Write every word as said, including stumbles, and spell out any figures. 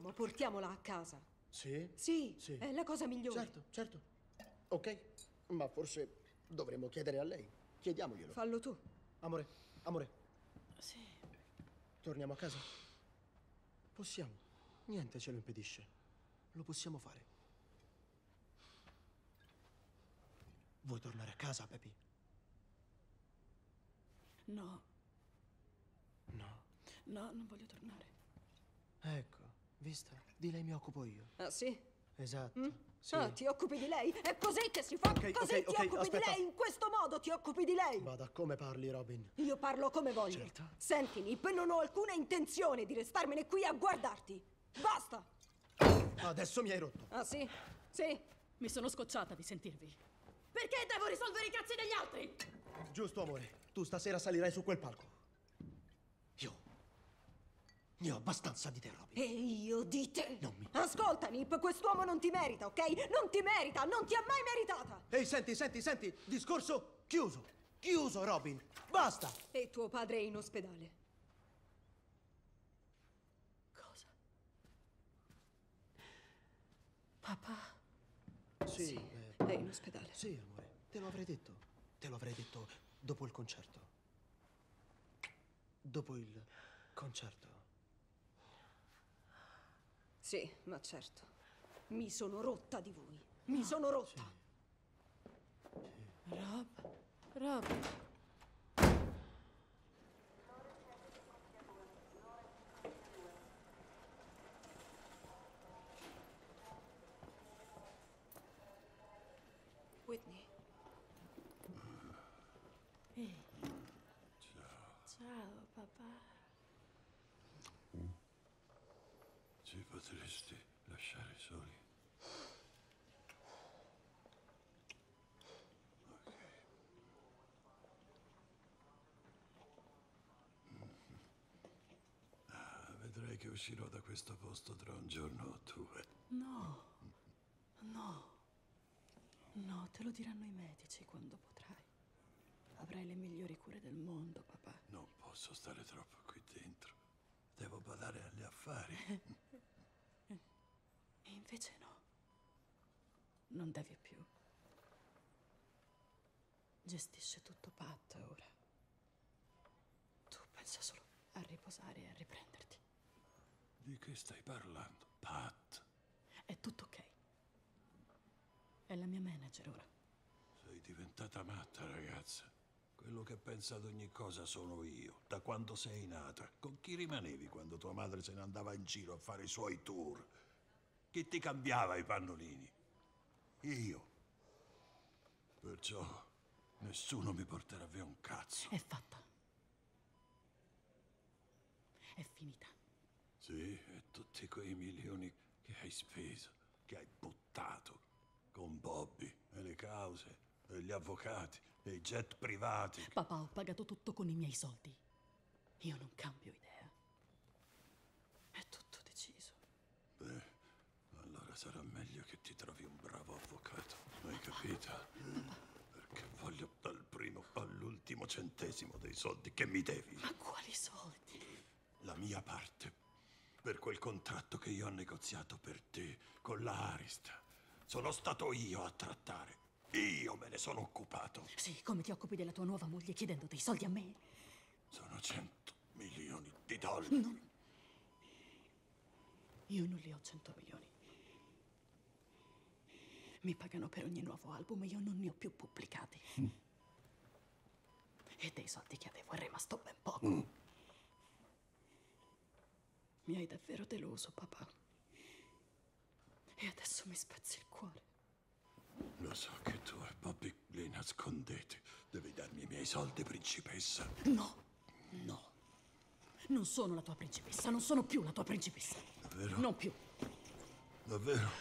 Andiamo, portiamola a casa. Sì? Sì, Sì. È la cosa migliore. Certo, certo. Ok, ma forse dovremmo chiedere a lei. Chiediamoglielo. Fallo tu. Amore, amore. Sì. Torniamo a casa? Possiamo. Niente ce lo impedisce. Lo possiamo fare. Vuoi tornare a casa, Pepi? No. No. No, non voglio tornare. Ecco, vista? Di lei mi occupo io. Ah, sì? Esatto. Mm? Sì. Ah, ti occupi di lei? È così che si fa? Ok, Così ok, ti ok, occupi aspetta. di lei? In questo modo ti occupi di lei? Vada, come parli, Robin? Io parlo come voglio. Certo. Senti, Nip, non ho alcuna intenzione di restarmene qui a guardarti. Basta! Adesso mi hai rotto. Ah, sì? Sì. Mi sono scocciata di sentirvi. Perché devo risolvere i cazzi degli altri? Giusto, amore. Tu stasera salirai su quel palco. Io ne ho abbastanza di te, Robin. E io di te. Non mi... Ascolta, Nip, quest'uomo non ti merita, ok? Non ti merita, non ti ha mai meritata. Ehi, senti, senti, senti. Discorso chiuso. Chiuso, Robin. Basta. E tuo padre è in ospedale. Cosa? Papà? Sì, Sì, eh, è in ospedale. sì, amore. Te lo avrei detto. Te lo avrei detto dopo il concerto. Dopo il concerto. Sì, ma certo. Mi sono rotta di voi. Mi sono rotta. Rob? Rob? Whitney. Ehi. Ciao, papà. Ci potresti lasciare soli? Ok. Ah, vedrai che uscirò da questo posto tra un giorno o due. No. No. No, te lo diranno i medici quando potrai. Avrai le migliori cure del mondo, papà. Non posso stare troppo qui dentro. Devo badare agli affari. E invece no. Non devi più. Gestisce tutto Pat ora. Tu pensa solo a riposare e a riprenderti. Di che stai parlando, Pat? È tutto ok. È la mia manager ora. Sei diventata matta, ragazza. Quello che pensa ad ogni cosa sono io, da quando sei nata. Con chi rimanevi quando tua madre se ne andava in giro a fare i suoi tour? Chi ti cambiava i pannolini? Io. Perciò nessuno mi porterà via un cazzo. È fatta. È finita. Sì, e tutti quei milioni che hai speso, che hai buttato, con Bobby e le cause, e gli avvocati, e i jet privati. Papà, ho pagato tutto con i miei soldi. Io non cambio idea. È tutto deciso. Beh, allora sarà meglio che ti trovi un bravo avvocato, hai capito? Perché voglio dal primo all'ultimo centesimo dei soldi che mi devi. Ma quali soldi? La mia parte, per quel contratto che io ho negoziato per te con la Arista. Sono stato io a trattare. Io me ne sono occupato. Sì, come ti occupi della tua nuova moglie chiedendo dei soldi a me? Sono cento milioni di dollari. No. Io non li ho cento milioni. Mi pagano per ogni nuovo album e io non ne ho più pubblicati. Mm. E dei soldi che avevo è rimasto ben poco. Mm. Mi hai davvero deluso, papà. E adesso mi spezzi il cuore. Lo so che tu e Bobby li nascondete. Devi darmi i miei soldi, principessa. No, no. Non sono la tua principessa, non sono più la tua principessa. Davvero? Non più. Davvero?